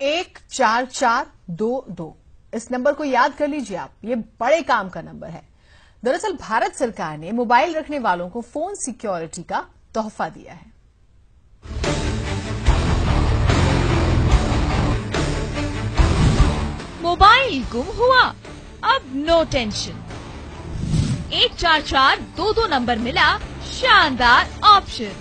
144222। इस नंबर को याद कर लीजिए आप, ये बड़े काम का नंबर है। दरअसल भारत सरकार ने मोबाइल रखने वालों को फोन सिक्योरिटी का तोहफा दिया है। मोबाइल गुम हुआ, अब नो टेंशन। 144222 नंबर मिला, शानदार ऑप्शन।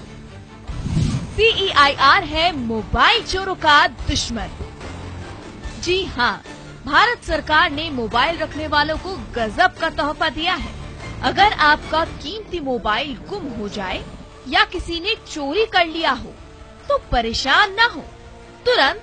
CEIR है मोबाइल चोरों का दुश्मन। जी हाँ, भारत सरकार ने मोबाइल रखने वालों को गजब का तोहफा दिया है। अगर आपका कीमती मोबाइल गुम हो जाए या किसी ने चोरी कर लिया हो तो परेशान न हो, तुरंत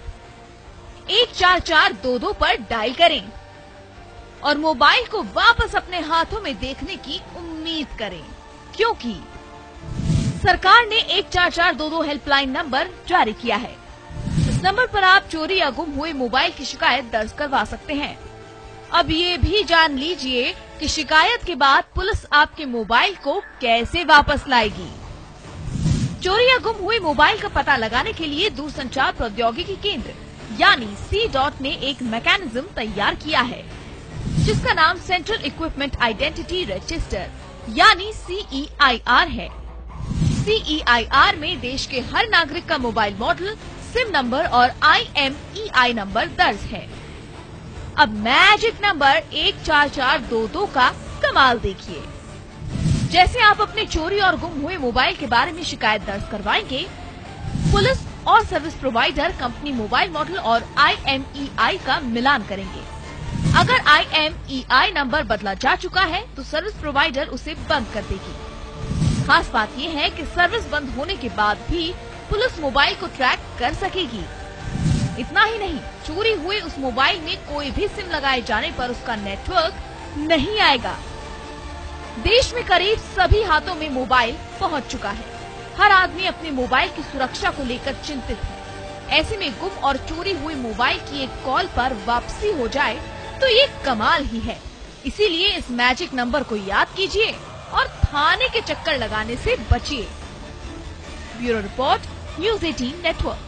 144222 पर डायल करें और मोबाइल को वापस अपने हाथों में देखने की उम्मीद करें, क्योंकि सरकार ने 144222 हेल्पलाइन नंबर जारी किया है। इस नंबर पर आप चोरी या गुम हुए मोबाइल की शिकायत दर्ज करवा सकते हैं। अब ये भी जान लीजिए कि शिकायत के बाद पुलिस आपके मोबाइल को कैसे वापस लाएगी। चोरी या गुम हुए मोबाइल का पता लगाने के लिए दूरसंचार प्रौद्योगिकी केंद्र यानी C.DOT ने एक मैकेनिज्म तैयार किया है, जिसका नाम सेंट्रल इक्विपमेंट आइडेंटिटी रजिस्टर यानी CEIR है। CEIR में देश के हर नागरिक का मोबाइल मॉडल, सिम नंबर और IMEI नंबर दर्ज है। अब मैजिक नंबर 144222 का कमाल देखिए। जैसे आप अपने चोरी और गुम हुए मोबाइल के बारे में शिकायत दर्ज करवाएंगे, पुलिस और service provider company mobile model और IMEI का मिलान करेंगे। अगर IMEI नंबर बदला जा चुका है तो सर्विस प्रोवाइडर उसे बंद कर देगी। खास बात यह है कि सर्विस बंद होने के बाद भी पुलिस मोबाइल को ट्रैक कर सकेगी। इतना ही नहीं, चोरी हुए उस मोबाइल में कोई भी सिम लगाए जाने पर उसका नेटवर्क नहीं आएगा। देश में करीब सभी हाथों में मोबाइल पहुंच चुका है। हर आदमी अपने मोबाइल की सुरक्षा को लेकर चिंतित है। ऐसे में गुम और चोरी हुए मोबाइल की एक कॉल पर वापसी हो जाए तो ये कमाल ही है। इसीलिए इस मैजिक नंबर को याद कीजिए और थाने के चक्कर लगाने से बचिए। Bureau report, news 18 network.